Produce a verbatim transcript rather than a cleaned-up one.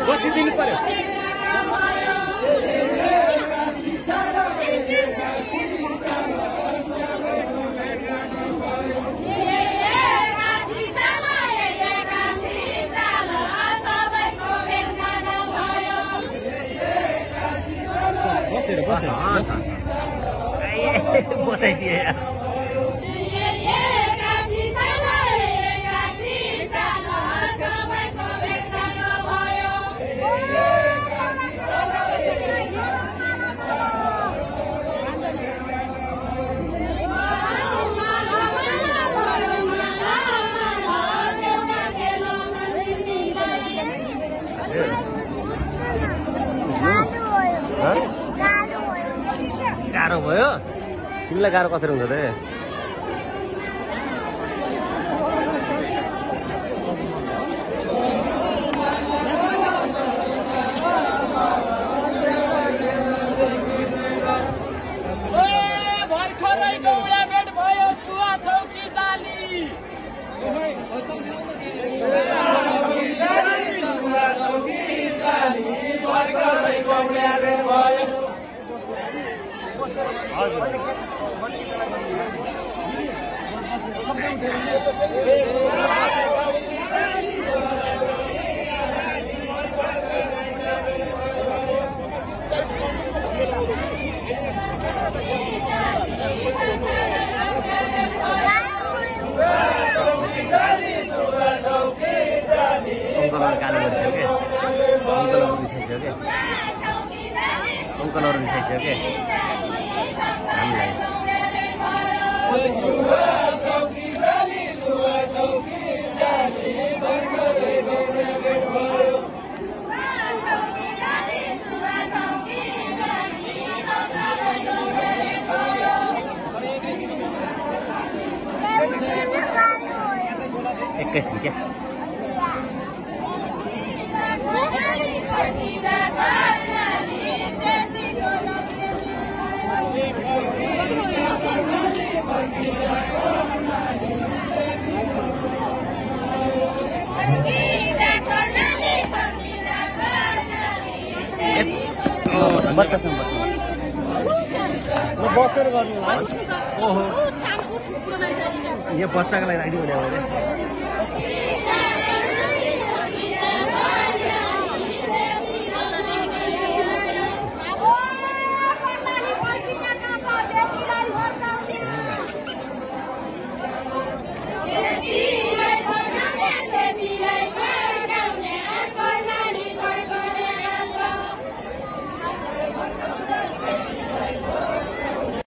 बसिदिनु पर्यो। बसेर बसेर बसाइदिए गाह्रो भयो तिमीलाई गाह्रो कसरी हुन्छ त भर्खरै गौडा भेट भयो सुवा चौकी जाली भर्खरै गौडा भेट भयो अङ्कलहरू गाली गरिसक्यो क्या अङ्कलहरू रिसाइसक्यो क्या अङ्कलहरू रिसाइसक्यो क्या हामीलाई एकैछिन क्या बच्चासँग बस्नु बसेर गर्नु ओहो यो बच्चाको लागि राखिदिनु भने